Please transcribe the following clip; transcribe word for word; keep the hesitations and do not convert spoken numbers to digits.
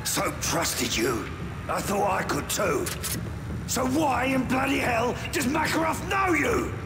Soap trusted you. I thought I could too. So why in bloody hell does Makarov know you?